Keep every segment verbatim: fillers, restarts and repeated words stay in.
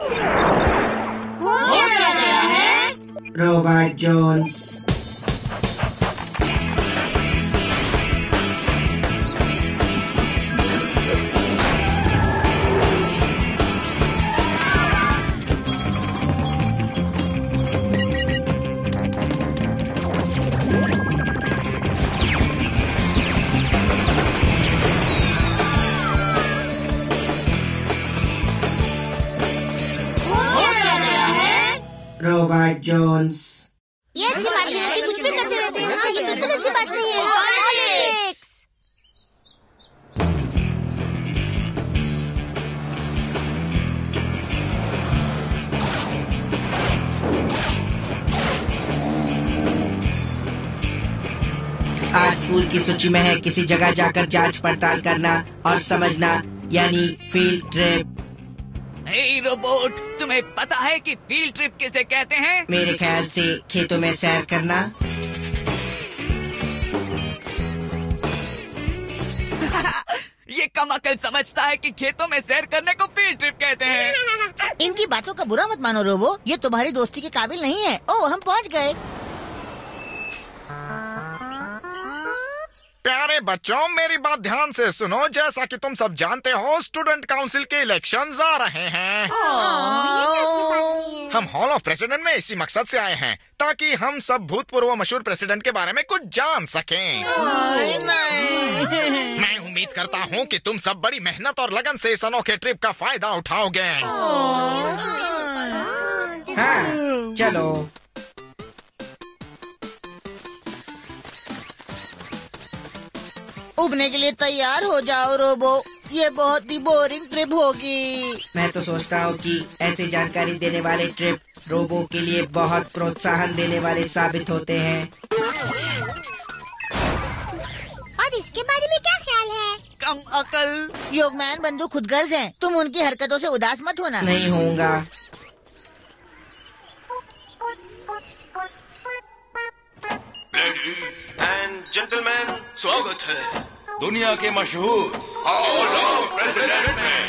हो क्या गया है? Robot Jones. Robot Jones. ये अच्छी बात नहीं है कि कुछ भी करते रहते हैं। हाँ, ये बिल्कुल अच्छी बात नहीं है। एलेक्स! आज स्कूल की सूची में है किसी जगह जाकर जांच पड़ताल करना और समझना, यानी फील्ड ट्रिप। हे रोबोट, तुम्हें पता है कि फील्ड ट्रिप किसे कहते हैं? मेरे ख्याल से खेतों में सैर करना। ये कम अकल समझता है कि खेतों में सैर करने को फील्ड ट्रिप कहते हैं। इनकी बातों का बुरा मत मानो रोबो, ये तुम्हारी दोस्ती के काबिल नहीं है। ओह, हम पहुंच गए। प्यारे बच्चों, मेरी बात ध्यान से सुनो। जैसा कि तुम सब जानते हो, स्टूडेंट काउंसिल के इलेक्शंस आ रहे हैं। हम हॉल ऑफ प्रेसिडेंट में इसी मकसद से आए हैं, ताकि हम सब भूतपूर्व मशहूर प्रेसिडेंट के बारे में कुछ जान सकें। मैं उम्मीद करता हूँ कि तुम सब बड़ी मेहनत और लगन से इस अनोखे ट्रिप का फायदा उठाओगे। हाँ, चलो। उबने के लिए तैयार हो जाओ रोबो, ये बहुत ही बोरिंग ट्रिप होगी। मैं तो सोचता हूँ कि ऐसी जानकारी देने वाले ट्रिप रोबो के लिए बहुत प्रोत्साहन देने वाले साबित होते हैं। और इसके बारे में क्या ख्याल है? कम अकल। योगमैन बंधु खुदगर्ज हैं, तुम उनकी हरकतों से उदास मत होना। नहीं होऊंगा। लेडीज एंड जेंटलमैन, स्वागत है दुनिया के मशहूर हॉल ऑफ प्रेसिडेंट में।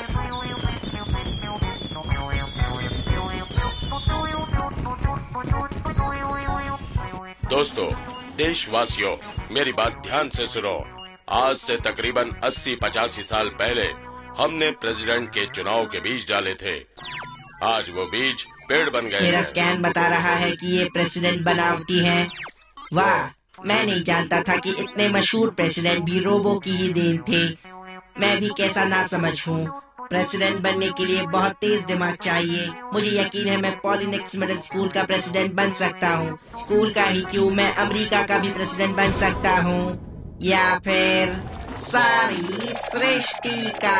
दोस्तों, देशवासियों, मेरी बात ध्यान से सुनो। आज से तकरीबन अस्सी पचासी साल पहले हमने प्रेसिडेंट के चुनाव के बीज डाले थे। आज वो बीज पेड़ बन गए। मेरा स्कैन बता रहा है कि ये प्रेसिडेंट बनावटी हैं। वाह, मैं नहीं जानता था कि इतने मशहूर प्रेसिडेंट भी रोबो की ही देन थे। मैं भी कैसा ना समझ हूँ। प्रेसिडेंट बनने के लिए बहुत तेज दिमाग चाहिए। मुझे यकीन है मैं पॉलिनेक्स मिडिल स्कूल का प्रेसिडेंट बन सकता हूँ। स्कूल का ही क्यों, मैं अमेरिका का भी प्रेसिडेंट बन सकता हूँ, या फिर सारी सृष्टि का।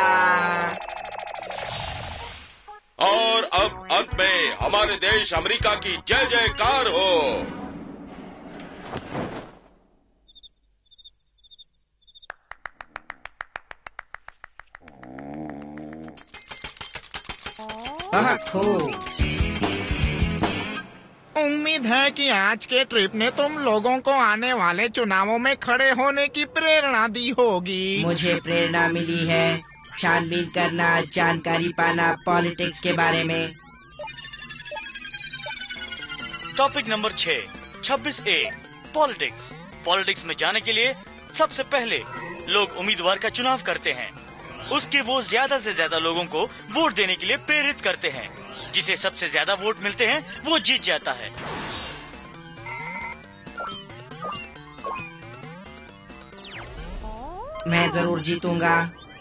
और अब अंत में हमारे देश अमेरिका की जय जयकार हो। उम्मीद है कि आज के ट्रिप ने तुम लोगों को आने वाले चुनावों में खड़े होने की प्रेरणा दी होगी। मुझे प्रेरणा मिली है छानबीन करना, जानकारी पाना पॉलिटिक्स के बारे में। टॉपिक नंबर छह, छब्बीस ए, पॉलिटिक्स। पॉलिटिक्स में जाने के लिए सबसे पहले लोग उम्मीदवार का चुनाव करते हैं। उसके वो ज्यादा से ज्यादा लोगों को वोट देने के लिए प्रेरित करते हैं। जिसे सबसे ज्यादा वोट मिलते हैं वो जीत जाता है। मैं जरूर जीतूंगा।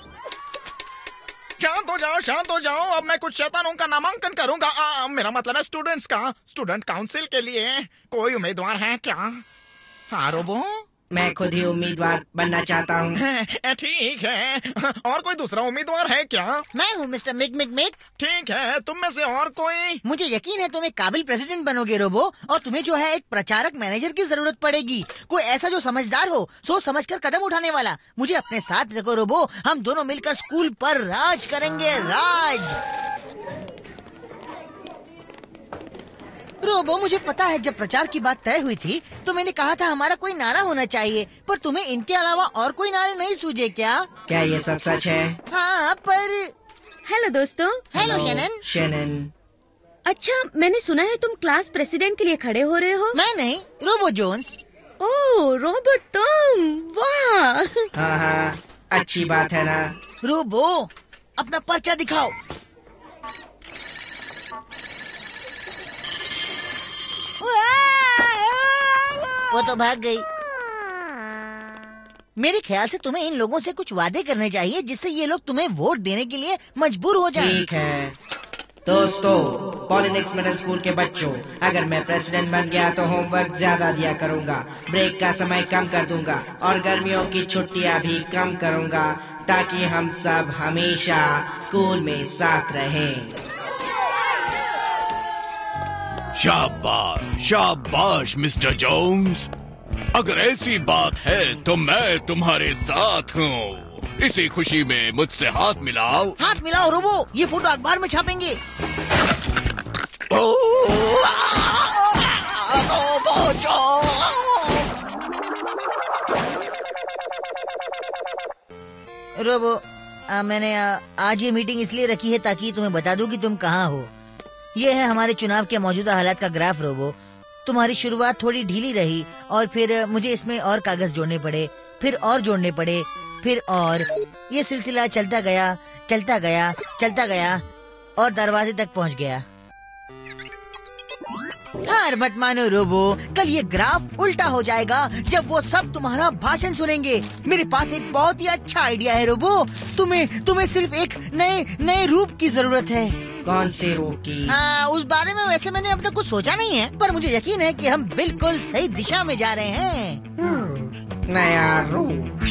शांत हो जाओ, शांत हो जाओ। अब मैं कुछ शैतानों का नामांकन करूंगा। आ, मेरा मतलब है स्टूडेंट्स का। स्टूडेंट काउंसिल के लिए कोई उम्मीदवार है क्या? हाँ रोबो, मैं खुद ही उम्मीदवार बनना चाहता हूँ। ठीक है। और कोई दूसरा उम्मीदवार है क्या? मैं हूँ मिस्टर मिक मिक मिक। ठीक है, तुम में से और कोई? मुझे यकीन है तुम एक काबिल प्रेसिडेंट बनोगे रोबो, और तुम्हें जो है एक प्रचारक मैनेजर की जरूरत पड़ेगी। कोई ऐसा जो समझदार हो, सोच समझकर कदम उठाने वाला। मुझे अपने साथ रखो रोबो, हम दोनों मिलकर स्कूल पर राज करेंगे। राज। रोबो, मुझे पता है जब प्रचार की बात तय हुई थी तो मैंने कहा था हमारा कोई नारा होना चाहिए, पर तुम्हें इनके अलावा और कोई नारे नहीं सूझे क्या? क्या ये सब सच है? हाँ, पर हेलो दोस्तों। Hello Shannon. शैनन। अच्छा, मैंने सुना है तुम क्लास प्रेसिडेंट के लिए खड़े हो रहे हो। मैं नहीं, रोबो जोन्स। ओह रोबोट तुम, वाह। हाँ हाँ, अच्छी बात है ना। रोबो, अपना पर्चा दिखाओ। वो तो भाग गई। मेरे ख्याल से तुम्हें इन लोगों से कुछ वादे करने चाहिए जिससे ये लोग तुम्हें वोट देने के लिए मजबूर हो जाएं। ठीक है दोस्तों, पॉलिनिक्स मिडिल स्कूल के बच्चों, अगर मैं प्रेसिडेंट बन गया तो होमवर्क ज्यादा दिया करूंगा, ब्रेक का समय कम कर दूंगा और गर्मियों की छुट्टियां भी कम करूंगा ताकि हम सब हमेशा स्कूल में साथ रहें। शाबाश शाबाश मिस्टर जोन्स, अगर ऐसी बात है तो मैं तुम्हारे साथ हूँ। इसी खुशी में मुझसे हाथ मिलाओ। हाथ मिलाओ रोबो, ये फोटो अखबार में छापेंगे। Robo Jones. रोबो, आ, मैंने आ, आज ये मीटिंग इसलिए रखी है ताकि तुम्हें बता दूं कि तुम कहाँ हो। ये है हमारे चुनाव के मौजूदा हालात का ग्राफ रोबो। तुम्हारी शुरुआत थोड़ी ढीली रही और फिर मुझे इसमें और कागज जोड़ने पड़े, फिर और जोड़ने पड़े, फिर और। ये सिलसिला चलता गया चलता गया चलता गया और दरवाजे तक पहुंच गया। हार मत मानो रोबो, कल ये ग्राफ उल्टा हो जाएगा जब वो सब तुम्हारा भाषण सुनेंगे। मेरे पास एक बहुत ही अच्छा आइडिया है रोबो। तुम्हें तुम्हें सिर्फ एक नए नए रूप की जरूरत है। कौन से रूप की? आ, उस बारे में वैसे मैंने अब तक कुछ सोचा नहीं है, पर मुझे यकीन है कि हम बिल्कुल सही दिशा में जा रहे हैं। नया रूप।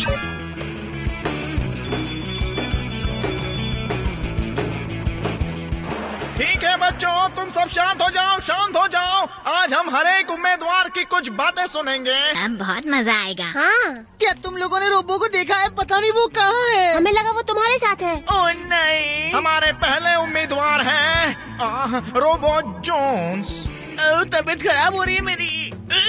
ठीक है बच्चों, तुम सब शांत हो जाओ, शांत हो जाओ। आज हम हर एक उम्मीदवार की कुछ बातें सुनेंगे। अब बहुत मजा आएगा। हाँ, क्या तुम लोगों ने रोबो को देखा है? पता नहीं वो कहाँ है। हमें लगा वो तुम्हारे साथ है। ओह नहीं। हमारे पहले उम्मीदवार हैं आ, रोबो जोन्स। तबीयत खराब हो रही है मेरी।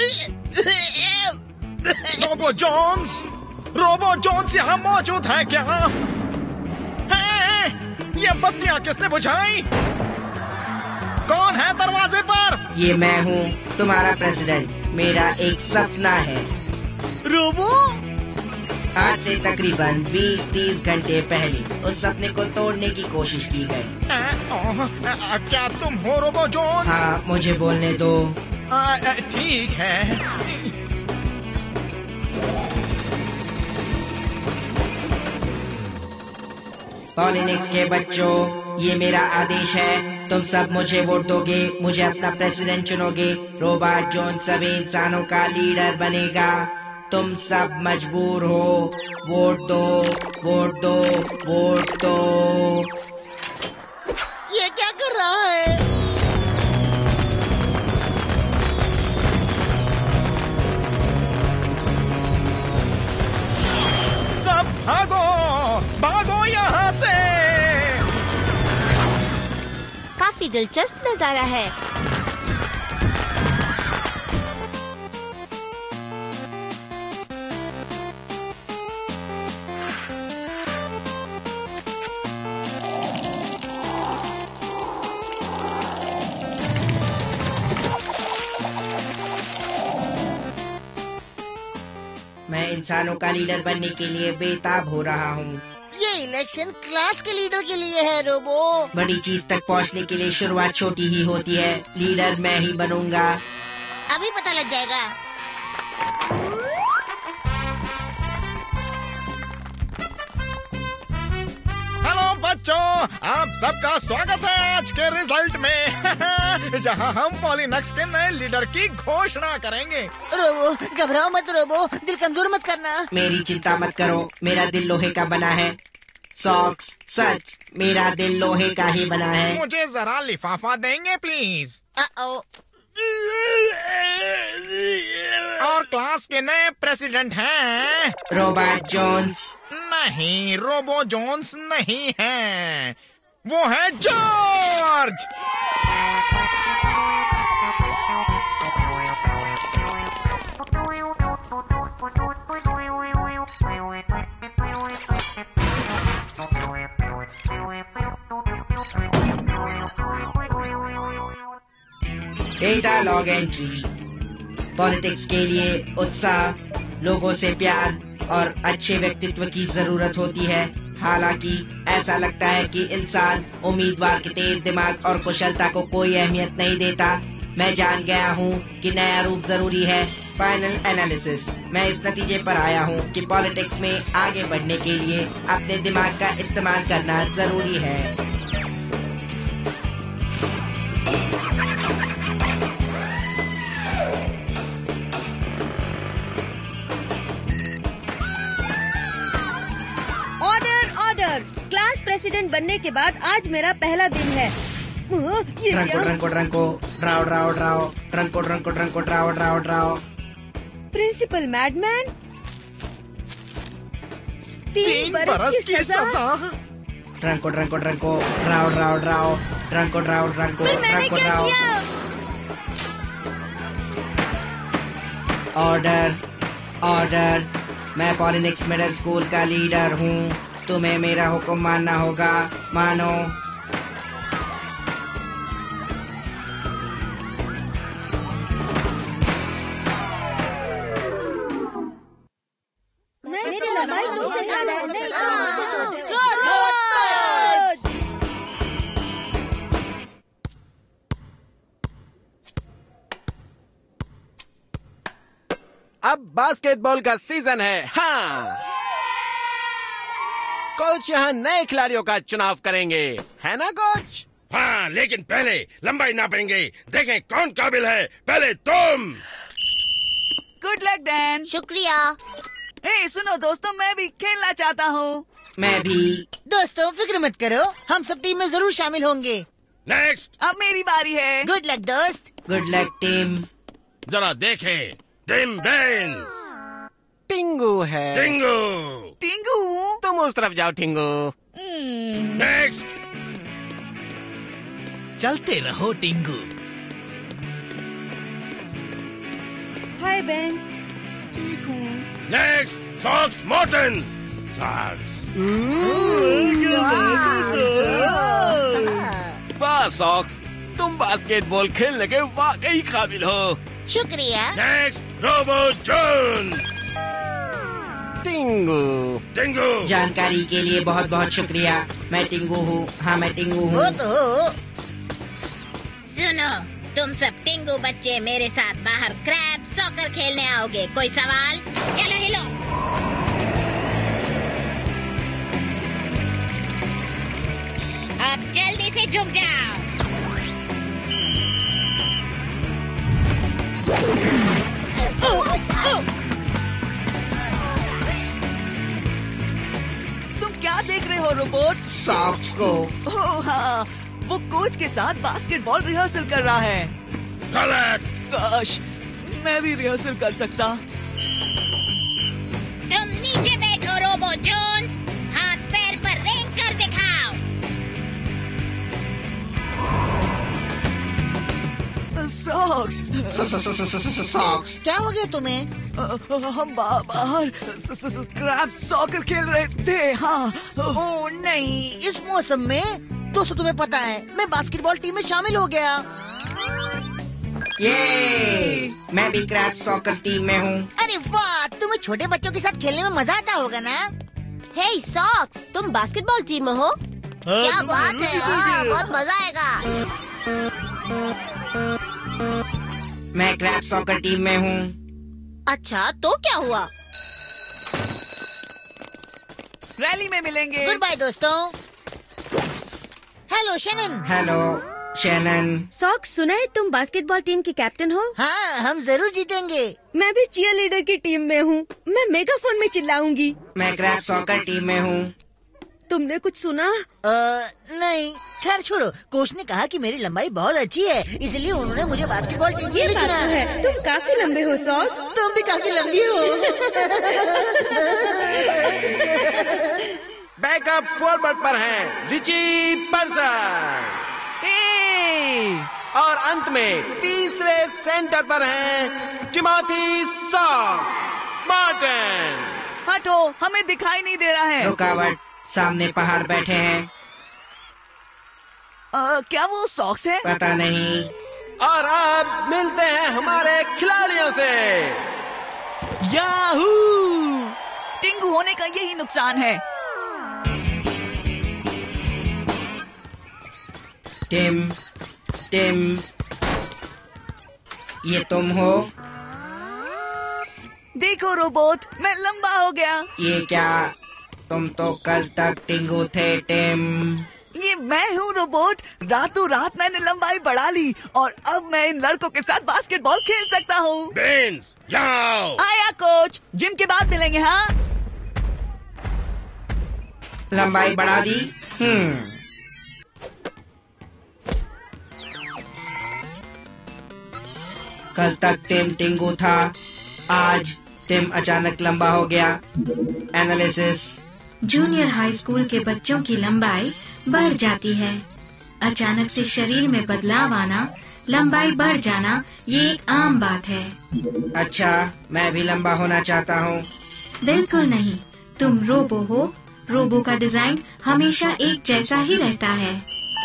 रोबो जोन्स, रोबो जोन्स यहाँ मौजूद है क्या? है? ये बत्तियाँ किसने बुझाई? कौन है दरवाजे पर? ये मैं हूँ, तुम्हारा प्रेसिडेंट। मेरा एक सपना है। रोबो, आज से तकरीबन बीस तीस घंटे पहले उस सपने को तोड़ने की कोशिश की गई। आ, आ, आ, क्या तुम हो रोबो जोन्स? हाँ, मुझे बोलने दो। आ, आ, ठीक है। पॉलिनिक्स के बच्चों, ये मेरा आदेश है। तुम सब मुझे वोट दोगे, मुझे अपना प्रेसिडेंट चुनोगे। रोबोट जोन्स सभी इंसानों का लीडर बनेगा। तुम सब मजबूर हो, वोट दो, वोट दो, वोट दो। ये क्या कर रहा है? सब भागो, भागो यहाँ से। काफी दिलचस्प नजारा है। मैं इंसानों का लीडर बनने के लिए बेताब हो रहा हूँ। ये इलेक्शन क्लास के लीडर के लिए है रोबो। बड़ी चीज तक पहुँचने के लिए शुरुआत छोटी ही होती है। लीडर मैं ही बनूंगा। अभी पता लग जाएगा। हेलो बच्चों, आप सबका स्वागत है आज के रिजल्ट में जहां हम पॉलिनक्स के नए लीडर की घोषणा करेंगे। रोबो, घबराओ मत रोबो, दिल कमजोर मत करना। मेरी चिंता मत करो, मेरा दिल लोहे का बना है। सॉक्स, सच मेरा दिल लोहे का ही बना है। मुझे जरा लिफाफा देंगे प्लीज। Uh-oh. और क्लास के नए प्रेसिडेंट हैं रोबोट जोन्स। नहीं, रोबो जोन्स नहीं है, वो है George. Data log entry. Politics के लिए उत्साह, लोगों से प्यार और अच्छे व्यक्तित्व की जरूरत होती है। हालांकि ऐसा लगता है कि इंसान उम्मीदवार के तेज दिमाग और कुशलता को कोई अहमियत नहीं देता। मैं जान गया हूँ कि नया रूप जरूरी है। Final analysis. मैं इस नतीजे पर आया हूँ कि पॉलिटिक्स में आगे बढ़ने के लिए अपने दिमाग का इस्तेमाल करना जरूरी है। क्लास प्रेसिडेंट बनने के बाद आज मेरा पहला दिन है। ये ड्रंको ड्रंको ड्रंको ड्राओ ड्राओ ड्राओ ड्रंको ड्रंको ड्रंको ड्राओ ड्राओ ड्राओ। प्रिंसिपल मैडमैन, तीन बरस की सजा। ड्रंको ड्रंको ड्रंको ड्राओ ड्राओ ड्राओ ड्रंको ड्राओ ड्रंको ड्रंको ड्राओ। Order order. मैं पॉलिनिक्स मिडिल स्कूल का लीडर हूँ। तुम्हें मेरा हुक्म मानना होगा। मानो। अब बास्केटबॉल का सीजन है। हाँ, कोच यहाँ नए खिलाड़ियों का चुनाव करेंगे, है ना कोच? हाँ, लेकिन पहले लंबाई नापेंगे। देखें कौन काबिल है। पहले तुम। Good luck Dan. शुक्रिया। हे सुनो दोस्तों, मैं भी खेलना चाहता हूँ। मैं भी। दोस्तों फिक्र मत करो, हम सब टीम में जरूर शामिल होंगे। नेक्स्ट। अब मेरी बारी है। गुड लक दोस्त। Good luck team. जरा देखें। टिम बेंस। टिंगू है। टिंगू। टिंगू। तुम उस तरफ जाओ टिंगू। नेक्स्ट। चलते रहो टिंगू। हाय बेंस। ठीक हूँ। नेक्स्ट। Sox Morton. सॉक्स। वाह सॉक्स, तुम बास्केटबॉल खेलने के वाकई काबिल हो। शुक्रिया। नेक्स्ट। Robo John. टिंगू। टिंगू। जानकारी के लिए बहुत बहुत शुक्रिया। मैं टिंगू हूँ। हाँ, मैं टिंगू वो हूँ। तो हो। सुनो, तुम सब टिंगू बच्चे मेरे साथ बाहर क्रैब सॉकर खेलने आओगे। कोई सवाल? चलो हिलो। अब जल्दी से झुक जाओ। तुम क्या देख रहे हो रोबोट? सॉक्स को। ओह हाँ, वो कोच के साथ बास्केटबॉल रिहर्सल कर रहा है। गलत। काश मैं भी रिहर्सल कर सकता। तुम नीचे बैठो रोबो जोन्स। हाथ पैर पर रेंग कर दिखाओ। सॉक्स। सॉक्स। क्या हो गया तुम्हें? हम बा, बाहर क्रैब सॉकर खेल रहे थे। हाँ। ओ नहीं, इस मौसम में? दोस्तों तुम्हें पता है, मैं बास्केटबॉल टीम में शामिल हो गया। ये मैं भी क्रैब सॉकर टीम में हूँ। अरे वाह, तुम्हें छोटे बच्चों के साथ खेलने में मजा आता होगा ना? हे सॉक्स, तुम बास्केटबॉल टीम में हो? क्या बात है, हाँ, बहुत मजा आएगा। मैं क्रैब सॉकर टीम में हूँ। अच्छा, तो क्या हुआ? रैली में मिलेंगे। गुड बाय दोस्तों। Hello Shannon. Hello Shannon. Sox, सुना है तुम बास्केटबॉल टीम के कैप्टन हो? हाँ, हम जरूर जीतेंगे। मैं भी चीयर लीडर की टीम में हूँ। मैं मेगाफोन में चिल्लाऊंगी। मैं क्रैब सॉकर टीम में हूँ। तुमने कुछ सुना? आ, नहीं, खैर छोड़ो। कोच ने कहा कि मेरी लंबाई बहुत अच्छी है, इसलिए उन्होंने मुझे बास्केटबॉल टीम के ये लिए बात चुना तो है। तुम काफी लंबे हो सॉक्स। तुम भी काफी लंबी हो। बैकअप फॉरवर्ड पर हैं रिची पर्सन। और अंत में तीसरे सेंटर पर हैं टिमोथी सॉक्स मार्टिन। हटो, हमें दिखाई नहीं दे रहा है। रुकावट। सामने पहाड़ बैठे हैं। आ, क्या वो सॉक्स है? पता नहीं। और अब मिलते हैं हमारे खिलाड़ियों से। याहू! टिंगू होने का यही नुकसान है। टिम, टिम, ये तुम हो? देखो रोबोट, मैं लंबा हो गया। ये क्या? तुम तो कल तक टिंगू थे टिम। ये मैं हूँ रोबोट। रातों रात मैंने लंबाई बढ़ा ली और अब मैं इन लड़कों के साथ बास्केटबॉल खेल सकता हूँ। बेंस, यहाँ आओ। आया कोच, जिम के बाद मिलेंगे। हाँ, लंबाई बढ़ा दी। हम्म कल तक टिम टिंगू था, आज टिम अचानक लंबा हो गया। एनालिसिस। जूनियर हाई स्कूल के बच्चों की लंबाई बढ़ जाती है। अचानक से शरीर में बदलाव आना, लंबाई बढ़ जाना, ये एक आम बात है। अच्छा, मैं भी लंबा होना चाहता हूँ। बिल्कुल नहीं, तुम रोबो हो। रोबो का डिजाइन हमेशा एक जैसा ही रहता है।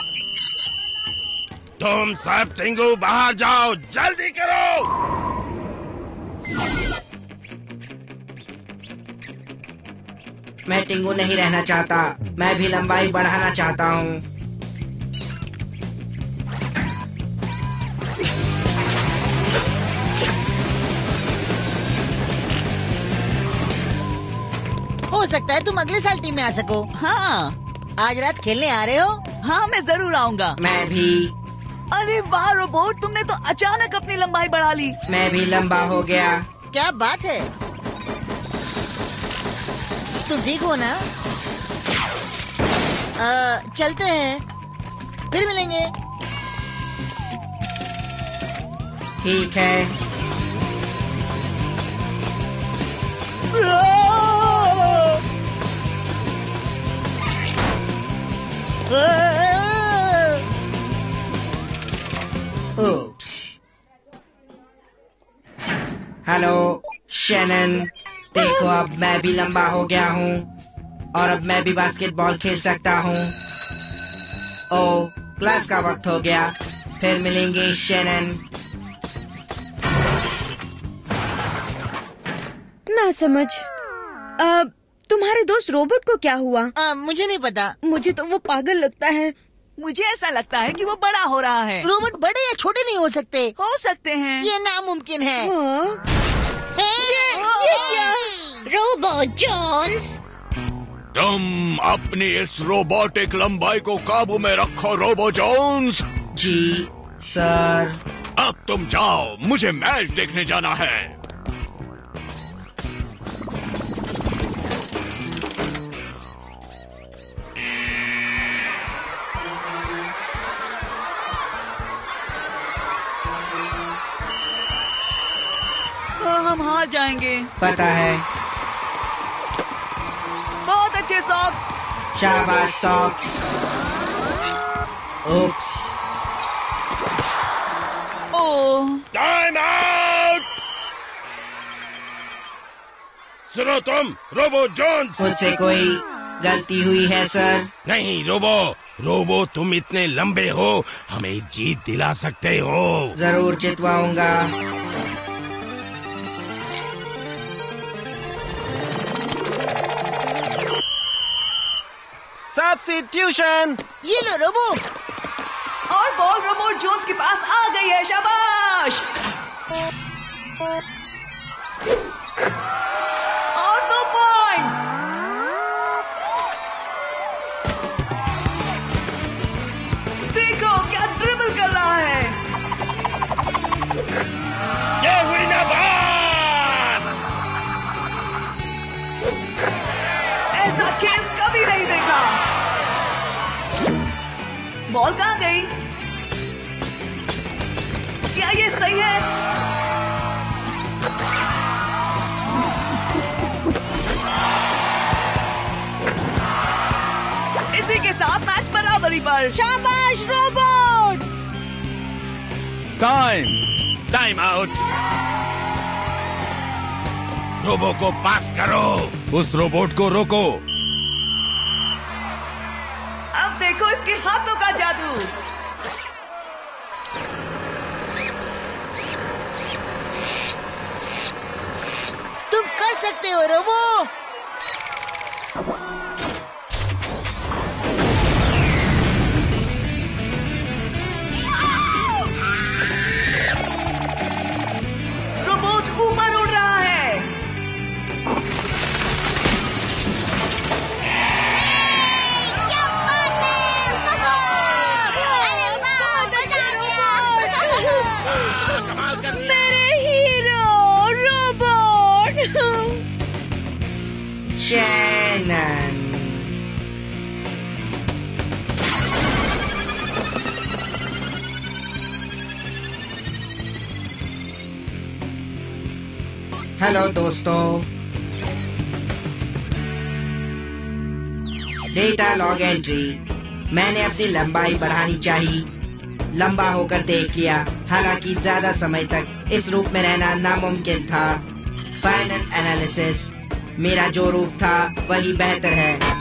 तुम सब टिंगू बाहर जाओ, जल्दी करो। मैं टिंगू नहीं रहना चाहता, मैं भी लंबाई बढ़ाना चाहता हूँ। हो सकता है तुम अगले साल टीम में आ सको। हाँ। आज रात खेलने आ रहे हो? हाँ, मैं जरूर आऊँगा। मैं भी। अरे वाह रोबोट, तुमने तो अचानक अपनी लंबाई बढ़ा ली। मैं भी लंबा हो गया। क्या बात है, तुम ठीक हो ना? आ, चलते हैं, फिर मिलेंगे। ठीक है। Oops. हेलो शैनन, देखो अब मैं भी लंबा हो गया हूँ और अब मैं भी बास्केटबॉल खेल सकता हूँ। ओ, क्लास का वक्त हो गया, फिर मिलेंगे शैनन। ना समझ। आ, तुम्हारे दोस्त रोबोट को क्या हुआ? आ, मुझे नहीं पता। मुझे तो वो पागल लगता है। मुझे ऐसा लगता है कि वो बड़ा हो रहा है। रोबोट बड़े या छोटे नहीं हो सकते। हो सकते हैं। ये नामुमकिन है। हाँ? ये, ये क्या? रोबो जोन्स, तुम अपनी इस रोबोटिक लंबाई को काबू में रखो रोबो जोन्स। जी सर। अब तुम जाओ, मुझे मैच देखने जाना है। हाँ, हम हार जाएंगे। पता है। बहुत अच्छे सॉक्स। शाबाश Sox. Oops. Oh, time out. सुनो तुम रोबो जोन्स। मुझसे कोई गलती हुई है सर? नहीं रोबो, रोबो तुम इतने लंबे हो, हमें जीत दिला सकते हो। जरूर जितवाऊंगा। सब्स्टिट्यूशन। ये लो रोबो। और बॉल रोबोट जोन्स के पास आ गई है। शाबाश। और दो पॉइंट्स। देखो क्या ड्रिबल कर रहा है। ये हुई ना बात। ऐसा खेल कभी नहीं देखा। बॉल कहाँ गई? क्या ये सही है? इसी के साथ मैच बराबरी पर। शाबाश robot. Time time out. Robo को पास करो। उस रोबोट को रोको। अब देखो इसके हाथों का जादू। शैनन। हेलो दोस्तों, डेटा लॉग एंट्री। मैंने अपनी लंबाई बढ़ानी चाहिए, लंबा होकर देख लिया, हालांकि ज्यादा समय तक इस रूप में रहना नामुमकिन था। फाइनल एनालिसिस, मेरा जो रूप था वही बेहतर है।